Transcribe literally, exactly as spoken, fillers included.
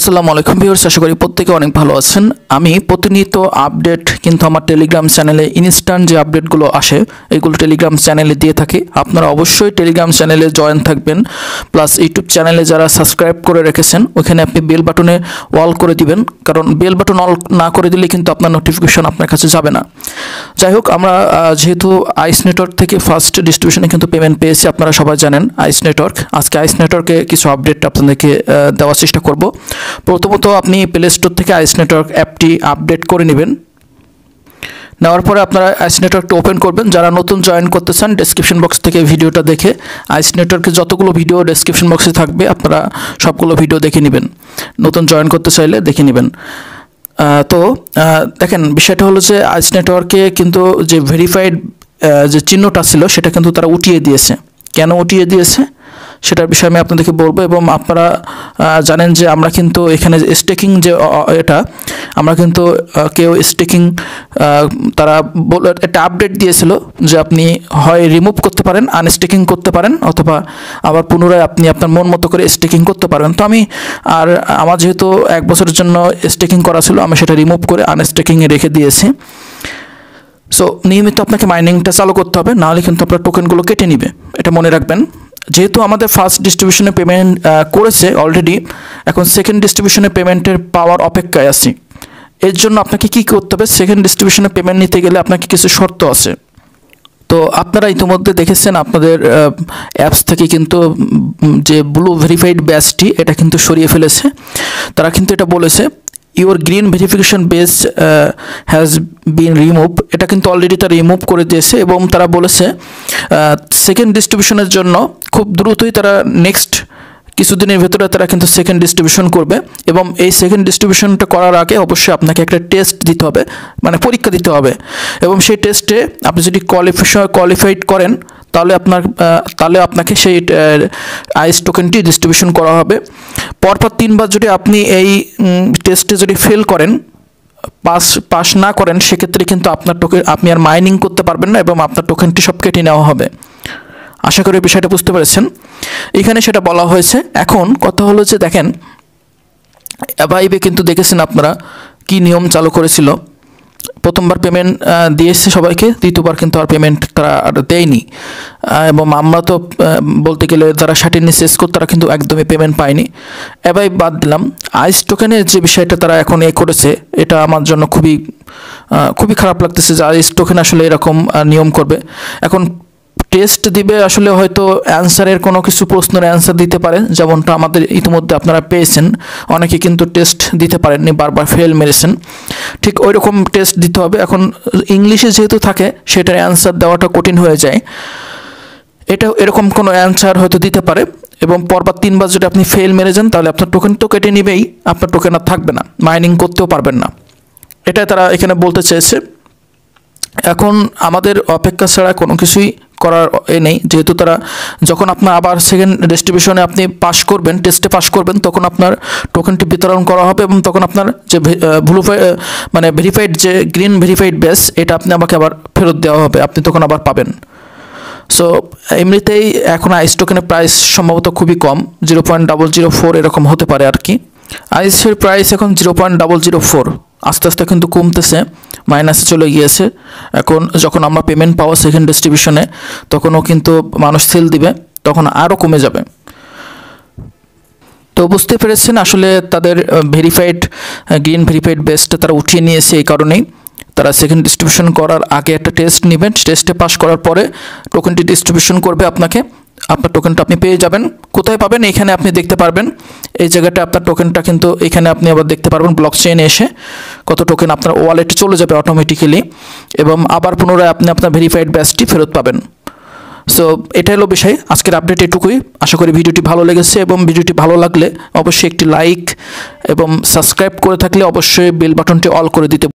আসসালামু আলাইকুম ভিউয়ার্স, আশা করি প্রত্যেকে অনেক ভালো আছেন। আমি প্রতিনিয়ত আপডেট কিন্তু আমার টেলিগ্রাম চ্যানেলে ইনস্ট্যান্ট যে আপডেটগুলো আসে এগুলো টেলিগ্রাম চ্যানেলে দিয়ে থাকি। আপনারা অবশ্যই টেলিগ্রাম চ্যানেলে জয়েন থাকবেন, প্লাস ইউটিউব চ্যানেলে যারা সাবস্ক্রাইব করে রেখেছেন ওখানে আপনি বেল বাটনে অল করে দিবেন, কারণ বেল বাটন অল না করে দিলে কিন্তু আপনার নোটিফিকেশন আপনার কাছে যাবে না। যাই হোক, আমরা যেহেতু আইস নেটওয়ার্ক থেকে ফার্স্ট ডিস্ট্রিবিউশনে কিন্তু পেমেন্ট পেয়েছি, আপনারা সবাই জানেন আইস নেটওয়ার্ক। আজকে আইস নেটওয়ার্কে কিছু আপডেট আপনাদেরকে দেওয়ার চেষ্টা করব। প্রথমত আপনি প্লে স্টোর থেকে আইস নেটওয়ার্ক অ্যাপটি আপডেট করে নেবেন। নেওয়ার পরে আপনারা আইস নেটওয়ার্কটা ওপেন করবেন। যারা নতুন জয়েন করতে চান ডেসক্রিপশন বক্স থেকে ভিডিওটা দেখে আইস নেটওয়ার্কে যতগুলো ভিডিও ডেসক্রিপশন বক্সে থাকবে আপনারা সবগুলো ভিডিও দেখে নেবেন। নতুন জয়েন করতে চাইলে দেখে নেবেন। তো দেখেন, বিষয়টা হলো যে আইস নেটওয়ার্কে কিন্তু যে ভেরিফাইড যে চিহ্নটা ছিল সেটা কিন্তু তারা উঠিয়ে দিয়েছে। কেন উঠিয়ে দিয়েছে সেটার বিষয়ে আমি আপনাদেরকে বলবো। এবং আপনারা জানেন যে আমরা কিন্তু এখানে স্টেকিং যে এটা আমরা কিন্তু কেউ স্টেকিং তারা একটা আপডেট দিয়েছিল যে আপনি হয় রিমুভ করতে পারেন, আনস্টেকিং করতে পারেন, অথবা আবার পুনরায় আপনি আপনার মন মতো করে স্টেকিং করতে পারেন। তো আমি আর আমার যেহেতু এক বছরের জন্য স্টেকিং করা ছিল, আমি সেটা রিমুভ করে আনস্টেকিংয়ে রেখে দিয়েছি। সো নিয়মিত আপনাকে মাইনিংটা চালু করতে হবে, নাহলে কিন্তু আপনার টোকেনগুলো কেটে নিবে, এটা মনে রাখবেন। যেহেতু আমাদের ফার্স্ট ডিস্ট্রিবিউশনে পেমেন্ট করেছে অলরেডি, এখন সেকেন্ড ডিস্ট্রিবিউশনে পেমেন্টের পাওয়ার অপেক্ষায় আছি। এর জন্য আপনাকে কী করতে হবে, সেকেন্ড ডিস্ট্রিবিউশনে পেমেন্ট নিতে গেলে আপনাকে কিছু শর্ত আছে। তো আপনারা ইতিমধ্যে দেখেছেন আপনাদের অ্যাপস থেকে কিন্তু যে ব্লু ভেরিফাইড ব্যাচটি এটা কিন্তু সরিয়ে ফেলেছে। তারা কিন্তু এটা বলেছে your green verification base has been remove, এটা কিন্তু অলরেডি তারা রিমুভ করে দিয়েছে। এবং তারা বলেছে সেকেন্ড ডিস্ট্রিবিউশনের জন্য খুব দ্রুতই তারা নেক্সট কিছুদিনের ভেতরে তারা কিন্তু সেকেন্ড ডিস্ট্রিবিউশন করবে। এবং এই সেকেন্ড ডিস্ট্রিবিউশনটা করার আগে অবশ্যই আপনাকে একটা টেস্ট দিতে হবে, মানে পরীক্ষা দিতে হবে। এবং সেই টেস্টে আপনি যদি কোয়ালিফিকেশন কোয়ালিফাইড করেন তাহলে আপনার তাহলে আপনাকে সেই আইস টোকেনটি ডিস্ট্রিবিউশন করা হবে। পরপর তিনবার যদি আপনি এই টেস্টে যদি ফেল করেন, পাস পাস না করেন, সেক্ষেত্রে কিন্তু আপনার টোকেন আপনি আর মাইনিং করতে পারবেন না এবং আপনার টোকেনটি সব কেটে নেওয়া হবে। আশা করি বিষয়টা বুঝতে পেরেছেন। এখানে সেটা বলা হয়েছে। এখন কথা হলো যে দেখেন, ভাইবে কিন্তু দেখেছেন আপনারা কি নিয়ম চালু করেছিল। প্রথমবার পেমেন্ট দিয়েছে সবাইকে, দ্বিতীয়বার কিন্তু আর পেমেন্ট তারা আর দেয়নি। এবং আমরা তো বলতে গেলে যারা শার্টিনি শেষ করতে তারা কিন্তু একদমই পেমেন্ট পায়নি। এবার বাদ দিলাম, আইস টোকেনের যে বিষয়টা তারা এখন এ করেছে এটা আমার জন্য খুবই খুবই খারাপ লাগতেছে যে আইস টোকেন আসলে এরকম নিয়ম করবে। এখন টেস্ট দিবে, আসলে হয়তো অ্যান্সারের কোনো কিছু প্রশ্নের অ্যান্সার দিতে পারে, যেমনটা আমাদের ইতিমধ্যে আপনারা পেয়েছেন। অনেকে কিন্তু টেস্ট দিতে পারেননি, বারবার ফেল মেরেছেন। ঠিক ওই রকম টেস্ট দিতে হবে। এখন ইংলিশে যেহেতু থাকে সেটার অ্যান্সার দেওয়াটা কঠিন হয়ে যায়। এটা এরকম কোনো অ্যান্সার হয়তো দিতে পারে। এবং পরবার তিনবার যদি আপনি ফেল মেরে যান তাহলে আপনার টোকেন তো কেটে নেবেই, আপনার টোকেন আর থাকবে না, মাইনিং করতেও পারবেন না। এটাই তারা এখানে বলতে চেয়েছে। এখন আমাদের অপেক্ষা ছাড়া কোনো কিছুই করার এ নেই, যেহেতু তারা যখন আপনার আবার সেকেন্ড ডিস্ট্রিবিউশনে আপনি পাস করবেন, টেস্টে পাস করবেন, তখন আপনার টোকেনটি বিতরণ করা হবে এবং তখন আপনার যে ব্লু মানে ভেরিফাইড যে গ্রিন ভেরিফাইড বেস এটা আপনি আমাকে আবার ফেরত দেওয়া হবে, আপনি তখন আবার পাবেন। সো এমনিতেই এখন আইস টোকেনের প্রাইস সম্ভবত খুবই কম, zero point double zero four এরকম হতে পারে আর কি। আইসের প্রাইস এখন zero point double zero four, আস্তে আস্তে কিন্তু কমতেছে, মাইনাসে চলে গিয়েছে। এখন যখন আমরা পেমেন্ট পাবো সেকেন্ড ডিস্ট্রিবিউশনে তখনও কিন্তু মানুষ সেল দিবে, তখন আরও কমে যাবে। তো বুঝতে পেরেছেন আসলে তাদের ভেরিফাইড গ্রিন ভেরিফাইড বেসটা তারা উঠিয়ে নিয়েছে। এই কারণেই তারা সেকেন্ড ডিস্ট্রিবিউশন করার আগে একটা টেস্ট নেবেন, টেস্টে পাস করার পরে টোকেনটি ডিস্ট্রিবিউশন করবে আপনাকে। আপনার টোকেনটা আপনি পেয়ে যাবেন। কোথায় পাবেন? এখানে আপনি দেখতে পারবেন, এই জায়গাটা আপনার টোকেনটা কিন্তু এখানে আপনি আবার দেখতে পারবেন। ব্লক চেইনে এসে কত টোকেন আপনার ওয়ালেটে চলে যাবে অটোমেটিক্যালি, এবং আবার পুনরায় আপনি আপনার ভেরিফাইড ব্যাচটি ফেরত পাবেন। সো এটা হলো বিষয়। আজকের আপডেট এটুকুই। আশা করি ভিডিওটি ভালো লেগেছে, এবং ভিডিওটি ভালো লাগলে অবশ্যই একটি লাইক এবং সাবস্ক্রাইব করে থাকলে অবশ্যই বেল বাটনটি অল করে দিতে